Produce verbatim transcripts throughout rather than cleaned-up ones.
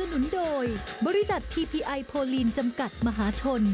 นุนโดยบริษัท ที พี ไอ โพลีนจำกัดมหาชน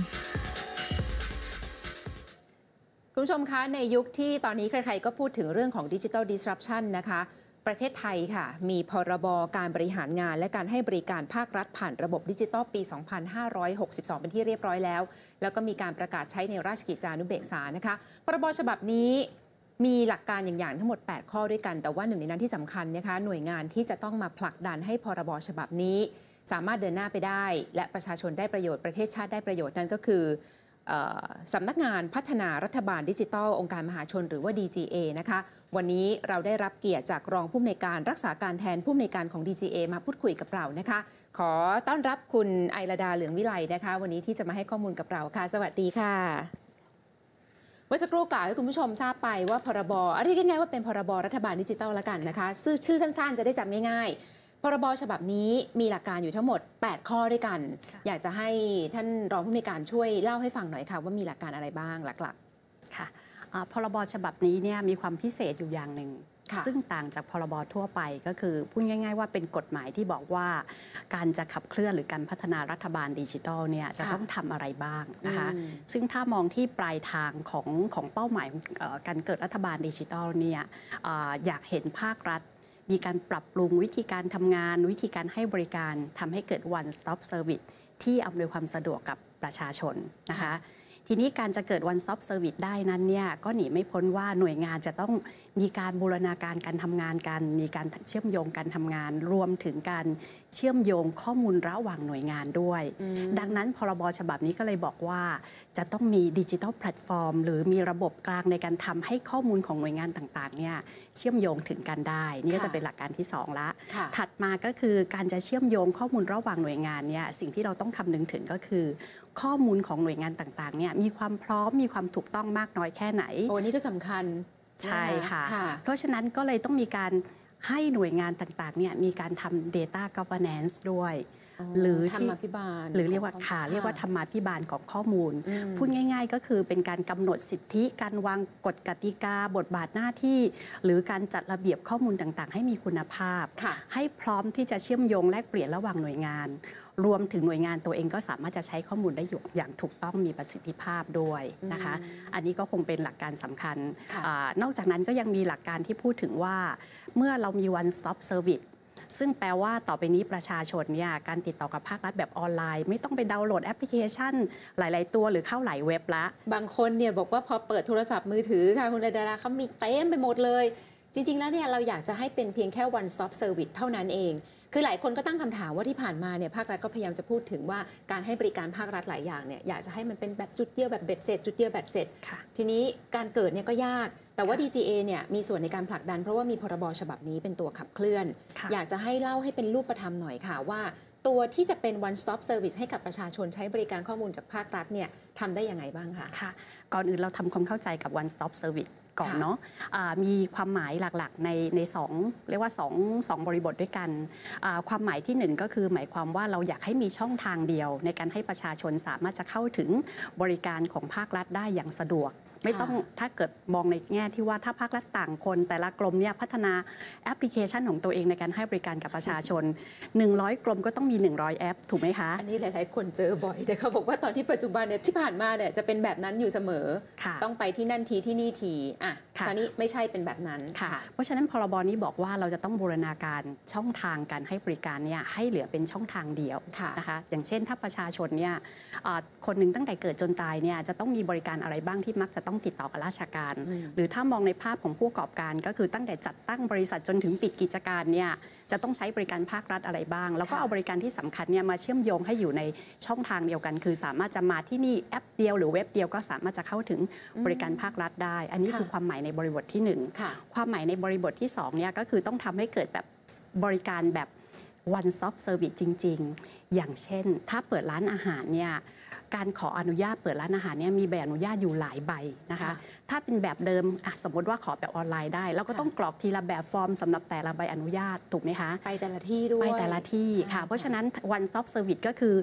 คุณผู้ชมคะในยุคที่ตอนนี้ใครๆก็พูดถึงเรื่องของ Digital Disruption นะคะประเทศไทยค่ะมีพรบการบริหารงานและการให้บริการภาครัฐผ่านระบบดิจิทัลปี สองพันห้าร้อยหกสิบสอง เป็นที่เรียบร้อยแล้วแล้วก็มีการประกาศใช้ในราชกิจจานุเบกษานะคะพรบฉบับนี้มีหลักการอย่างๆทั้งหมดแปดข้อด้วยกันแต่ว่าหนึ่งในนั้นที่สำคัญนะคะหน่วยงานที่จะต้องมาผลักดันให้พรบฉบับนี้สามารถเดินหน้าไปได้และประชาชนได้ประโยชน์ประเทศชาติได้ประโยชน์นั่นก็คือสำนักงานพัฒนารัฐบาลดิจิทัลองค์การมหาชนหรือว่า ดี จี เอ นะคะวันนี้เราได้รับเกียรติจากรองผู้อำนวยการรักษาการแทนผู้อำนวยการของ ดี จี เอ มาพูดคุยกับเรานะคะขอต้อนรับคุณไอรดาเหลืองวิไลนะคะวันนี้ที่จะมาให้ข้อมูลกับเราค่ะสวัสดีค่ะเมื่อสักครู่กล่าวให้คุณผู้ชมทราบไปว่าพรบเรียกง่ายๆว่าเป็นพรบรัฐบาลดิจิทัลแล้วกันนะคะชื่อสั้นๆจะได้จำง่ายๆพรบฉบับนี้มีหลักการอยู่ทั้งหมดแปดข้อด้วยกันอยากจะให้ท่านรองผู้อำนวยการช่วยเล่าให้ฟังหน่อยค่ะว่ามีหลักการอะไรบ้างหลักๆค่ะพรบฉบับนี้เนี่ยมีความพิเศษอยู่อย่างหนึ่งซึ่งต่างจากพรบทั่วไปก็คือพูดง่ายๆว่าเป็นกฎหมายที่บอกว่าการจะขับเคลื่อนหรือการพัฒนารัฐบาลดิจิทัลเนี่ยจะต้องทำอะไรบ้างนะคะซึ่งถ้ามองที่ปลายทางของของเป้าหมายการเกิดรัฐบาลดิจิทัลเนี่ยอยากเห็นภาครัฐมีการปรับปรุงวิธีการทำงานวิธีการให้บริการทำให้เกิด one stop service ที่อำนวยความสะดวกกับประชาชนนะคะทีนี้การจะเกิด one stop service ได้นั้นเนี่ยก็หนีไม่พ้นว่าหน่วยงานจะต้องมีการบูรณาการการทำงานกันมีการเชื่อมโยงการทำงานรวมถึงการเชื่อมโยงข้อมูลระหว่างหน่วยงานด้วยดังนั้นพรบฉบับนี้ก็เลยบอกว่าจะต้องมีดิจิทัลแพลตฟอร์มหรือมีระบบกลางในการทำให้ข้อมูลของหน่วยงานต่างๆเนี่ยเชื่อมโยงถึงกันได้นี่ก็จะเป็นหลักการที่สองละถัดมาก็คือการจะเชื่อมโยงข้อมูลระหว่างหน่วยงานเนี่ยสิ่งที่เราต้องคำนึงถึงก็คือข้อมูลของหน่วยงานต่างๆเนี่ยมีความพร้อมมีความถูกต้องมากน้อยแค่ไหนโอ้นี่ก็สำคัญใช่ค่ะเพราะฉะนั้นก็เลยต้องมีการให้หน่วยงานต่างๆเนี่ยมีการทำ data governance ด้วยหรือธรรมาภิบาลหรือเรียกว่าค่ะเรียกว่าธรรมาภิบาลของข้อมูลพูดง่ายๆก็คือเป็นการกำหนดสิทธิการวางกฎกติกาบทบาทหน้าที่หรือการจัดระเบียบข้อมูลต่างๆให้มีคุณภาพให้พร้อมที่จะเชื่อมโยงแลกเปลี่ยนระหว่างหน่วยงานรวมถึงหน่วยงานตัวเองก็สามารถจะใช้ข้อมูลได้อย่างถูกต้องมีประสิทธิภาพด้วยนะคะอันนี้ก็คงเป็นหลักการสำคัญนอกจากนั้นก็ยังมีหลักการที่พูดถึงว่าเมื่อเรามี one stop serviceซึ่งแปลว่าต่อไปนี้ประชาชนเนี่ยการติดต่อกับภาครัฐแบบออนไลน์ไม่ต้องไปดาวน์โหลดแอปพลิเคชันหลายๆตัวหรือเข้าหลายเว็บละบางคนเนี่ยบอกว่าพอเปิดโทรศัพท์มือถือค่ะคุณดาราเขามีเต็มไปหมดเลยจริงๆแล้วเนี่ยเราอยากจะให้เป็นเพียงแค่ one stop service เท่านั้นเองคือหลายคนก็ตั้งคำถามว่าที่ผ่านมาเนี่ยภาครัฐก็พยายามจะพูดถึงว่าการให้บริการภาครัฐหลายอย่างเนี่ยอยากจะให้มันเป็นแบบจุดเดียวแบบเบ็ดเสร็จจุดเดียวแบบเสร็จทีนี้การเกิดเนี่ยก็ยากแต่ว่า ดี จี เอ เนี่ยมีส่วนในการผลักดันเพราะว่ามีพรบฉบับนี้เป็นตัวขับเคลื่อนอยากจะให้เล่าให้เป็นรูปธรรมหน่อยค่ะว่าตัวที่จะเป็น one stop service ให้กับประชาชนใช้บริการข้อมูลจากภาครัฐเนี่ยทำได้ยังไงบ้างคะค่ะก่อนอื่นเราทำความเข้าใจกับ one stop serviceก่อนเนาะมีความหมายหลักๆในในสองเรียกว่าสองสองบริบทด้วยกันความหมายที่หนึ่งก็คือหมายความว่าเราอยากให้มีช่องทางเดียวในการให้ประชาชนสามารถจะเข้าถึงบริการของภาครัฐได้อย่างสะดวกไม่ต้องถ้าเกิดมองในแง่ที่ว่าถ้าภาครัฐต่างคนแต่ละกรมเนี่ยพัฒนาแอปพลิเคชันของตัวเองในการให้บริการกับประชาชนหนึ่งร้อยกรมก็ต้องมีหนึ่งร้อยแอปถูกไหมคะอันนี้หลายๆคนเจอบ่อยแต่เขาบอกว่าตอนที่ปัจจุบันเนี่ยที่ผ่านมาเนี่ยจะเป็นแบบนั้นอยู่เสมอต้องไปที่นั่นทีที่นี่ทีอ่ะตอนนี้ไม่ใช่เป็นแบบนั้นค่ะเพราะฉะนั้นพรบนี้บอกว่าเราจะต้องบูรณาการช่องทางการให้บริการเนี่ยให้เหลือเป็นช่องทางเดียวนะคะอย่างเช่นถ้าประชาชนเนี่ยคนหนึ่งตั้งแต่เกิดจนตายเนี่ยจะต้องมีบริการอะไรบ้างที่มักจะต้องติดต่อกับราชการหรือถ้ามองในภาพของผู้ประกอบการก็คือตั้งแต่จัดตั้งบริษัทจนถึงปิดกิจการเนี่ยจะต้องใช้บริการภาครัฐอะไรบ้างแล้วก็เอาบริการที่สำคัญเนี่ยมาเชื่อมโยงให้อยู่ในช่องทางเดียวกันคือสามารถจะมาที่นี่แอปเดียวหรือเว็บเดียวก็สามารถจะเข้าถึงบริการภาครัฐได้อันนี้คือความหมายในบริบทที่หนึ่งความหมายในบริบทที่สองเนี่ยก็คือต้องทำให้เกิดแบบบริการแบบ one stop service จริงๆอย่างเช่นถ้าเปิดร้านอาหารเนี่ยการขออนุญาตเปิดร้านอาหารเนี่ยมีใบอนุญาตอยู่หลายใบนะคะถ้าเป็นแบบเดิมสมมติว่าขอแบบออนไลน์ได้เราก็ต้องกรอกทีละแบบฟอร์มสำหรับแต่ละใบอนุญาตถูกไหมคะไปแต่ละที่ด้วยไปแต่ละที่ค่ะเพราะฉะนั้น one stop service ก็คือบ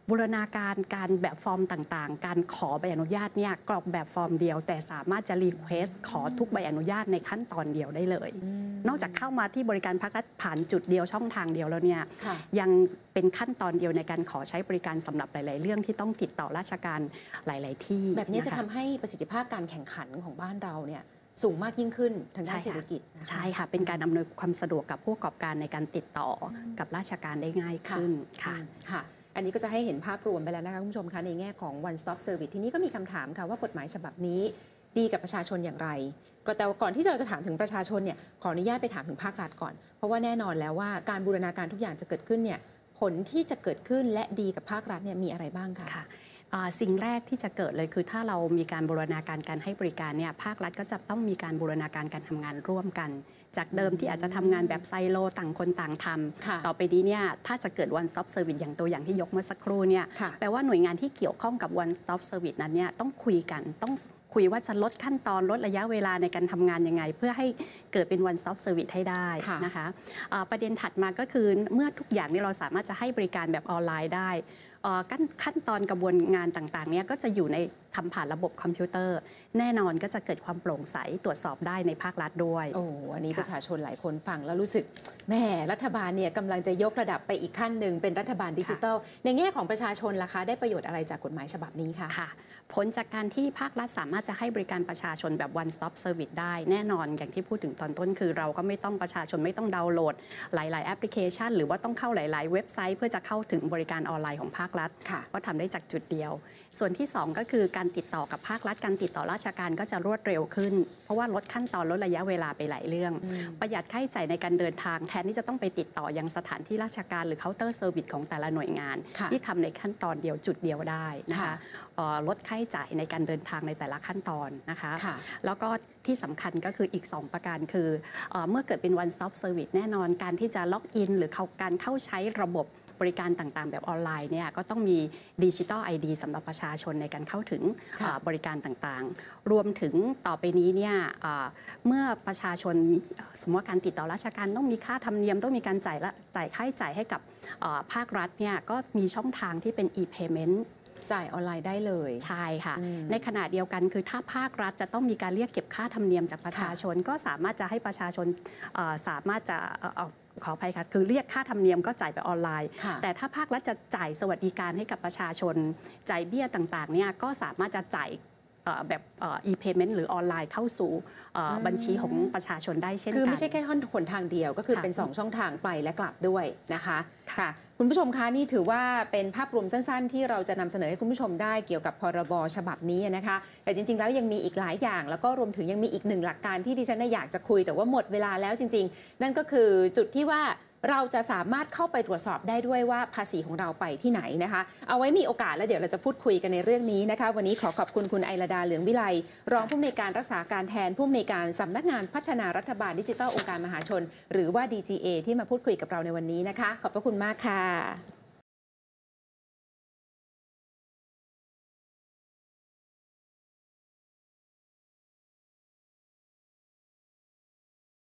บูรณาการการแบบฟอร์มต่างๆการขอใบอนุญาตเนี่ยกรอกแบบฟอร์มเดียวแต่สามารถจะรีเควสขอทุกใบอนุญาตในขั้นตอนเดียวได้เลยนอกจากเข้ามาที่บริการภาครัฐผ่านจุดเดียวช่องทางเดียวแล้วเนี่ยยังเป็นขั้นตอนเดียวในการขอใช้บริการสำหรับหลายๆเรื่องที่ต้องติดต่อราชการหลายๆที่แบบนี้จะทำให้ประสิทธิภาพการแข่งขันของบ้านเราเนี่ยสูงมากยิ่งขึ้นทางด้านเศรษฐกิจใช่ค่ะเป็นการอำนวยความสะดวกกับผู้ประกอบการในการติดต่อกับราชการได้ง่ายขึ้นค่ะค่ะอันนี้ก็จะให้เห็นภาพรวมไปแล้วนะคะคุณผู้ชมคะในแง่ของ one stop service ทีนี้ก็มีคำถามค่ะว่ากฎหมายฉบับนี้ดีกับประชาชนอย่างไรก็แต่ก่อนที่เราจะถามถึงประชาชนเนี่ยขออนุญาตไปถามถึงภาครัฐก่อนเพราะว่าแน่นอนแล้วว่าการบูรณาการทุกอย่างจะเกิดขึ้นเนี่ยผลที่จะเกิดขึ้นและดีกับภาครัฐเนี่ยมีอะไรบ้างคะค่ะสิ่งแรกที่จะเกิดเลยคือถ้าเรามีการบูรณาการการให้บริการเนี่ยภาครัฐก็จะต้องมีการบูรณาการการทำงานร่วมกันจากเดิมที่อาจจะทำงานแบบไซโลต่างคนต่างทำต่อไปนี้เนี่ยถ้าจะเกิด one stop service อย่างตัวอย่างที่ยกเมื่อสักครู่เนี่ยแปลว่าหน่วยงานที่เกี่ยวข้องกับ one stop service นั้นเนี่ยต้องคุยกันต้องคุยว่าจะลดขั้นตอนลดระยะเวลาในการทำงานยังไงเพื่อให้เกิดเป็น one stop service ให้ได้นะคะประเด็นถัดมาก็คือเมื่อทุกอย่างนี้เราสามารถจะให้บริการแบบออนไลน์ได้ขั้นตอนกระบวนงานต่างๆเนี่ยก็จะอยู่ในทำผ่านระบบคอมพิวเตอร์แน่นอนก็จะเกิดความโปร่งใสตรวจสอบได้ในภาครัฐด้วยโอ้อันนี้ประชาชนหลายคนฟังแล้วรู้สึกแม่รัฐบาลเนี่ยกำลังจะยกระดับไปอีกขั้นหนึ่งเป็นรัฐบาลดิจิทัลในแง่ของประชาชนล่ะคะได้ประโยชน์อะไรจากกฎหมายฉบับนี้คะค่ะผลจากการที่ภาครัฐสามารถจะให้บริการประชาชนแบบ one stop service ได้แน่นอนอย่างที่พูดถึงตอนต้นคือเราก็ไม่ต้องประชาชนไม่ต้องดาวน์โหลดหลายๆแอปพลิเคชันหรือว่าต้องเข้าหลายๆเว็บไซต์เพื่อจะเข้าถึงบริการออนไลน์ของภาครัฐก็ทำได้จากจุดเดียวส่วนที่สองก็คือการติดต่อกับภาครัฐการติดต่อราชการก็จะรวดเร็วขึ้นเพราะว่าลดขั้นตอนลดระยะเวลาไปหลายเรื่องประหยัดค่าใช้จ่ายในการเดินทางแทนที่จะต้องไปติดต่อยังสถานที่ราชการหรือเคาน์เตอร์เซอร์วิสของแต่ละหน่วยงานที่ทำในขั้นตอนเดียวจุดเดียวได้นะคะลดค่าใช้จ่ายในการเดินทางในแต่ละขั้นตอนนะคะแล้วก็ที่สำคัญก็คืออีกสองประการคือเมื่อเกิดเป็น one stop service แน่นอนการที่จะล็อกอินหรือการเข้าใช้ระบบบริการต่างๆแบบออนไลน์เนี่ยก็ต้องมีดิจิทัล ไอ ดี สำหรับประชาชนในการเข้าถึงบริการต่างๆรวมถึงต่อไปนี้เนี่ยเมื่อประชาชนสมมติว่าการติดต่อราชการต้องมีค่าธรรมเนียมต้องมีการจ่ายละจ่ายค่าใช้จ่ายให้กับภาครัฐเนี่ยก็มีช่องทางที่เป็น e-payment จ่ายออนไลน์ได้เลยใช่ค่ะในขณะเดียวกันคือถ้าภาครัฐจะต้องมีการเรียกเก็บค่าธรรมเนียมจากประชาชนก็สามารถจะให้ประชาชนสามารถจะขออภัยค่ะคือเรียกค่าธรรมเนียมก็จ่ายไปออนไลน์แต่ถ้าภาครัฐจะจ่ายสวัสดิการให้กับประชาชนจ่ายเบี้ยต่างๆเนี่ยก็สามารถจะจ่ายแบบ e-payment หรือออนไลน์เข้าสู่บัญชีของประชาชนได้เช่นกันคือไม่ใช่แค่หนทางเดียวก็คือเป็นสองช่องทางไปและกลับด้วยนะคะค่ะคุณผู้ชมคะนี่ถือว่าเป็นภาพรวมสั้นๆที่เราจะนำเสนอให้คุณผู้ชมได้เกี่ยวกับพรบฉบับนี้นะคะแต่จริงๆแล้วยังมีอีกหลายอย่างแล้วก็รวมถึงยังมีอีกหนึ่งหลักการที่ดิฉันอยากจะคุยแต่ว่าหมดเวลาแล้วจริงๆนั่นก็คือจุดที่ว่าเราจะสามารถเข้าไปตรวจสอบได้ด้วยว่าภาษีของเราไปที่ไหนนะคะเอาไว้มีโอกาสแล้วเดี๋ยวเราจะพูดคุยกันในเรื่องนี้นะคะวันนี้ขอขอบคุณคุณไอรดาเหลืองวิไลรองผู้อำนวยการรักษาการแทนผู้อำนวยการสำนักงานพัฒนารัฐบาลดิจิทัลองค์การมหาชนหรือว่า ดี จี เอ ที่มาพูดคุยกับเราในวันนี้นะคะขอบพระคุณมากค่ะ